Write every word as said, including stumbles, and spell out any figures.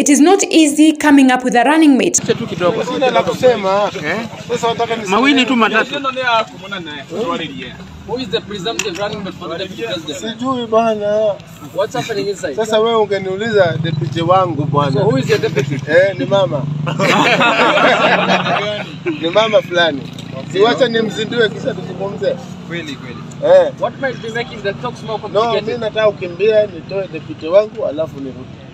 it is not easy coming up with a running mate. Mawili tu matatu. Who is the presumptive running mate for the deputy president? Sijui bana. What's happening inside? Sasa wewe ungeniuliza deputy wangu bwana. So who is your deputy? Eh, ni mama. Ni mama fulani. Siwacha nimzindue kisha tuzungumze. Kweli kweli. Eh. What might be making the talks more No, complicated? mimi nataka ukimbia nitoe deputy wangu alafu nirudi.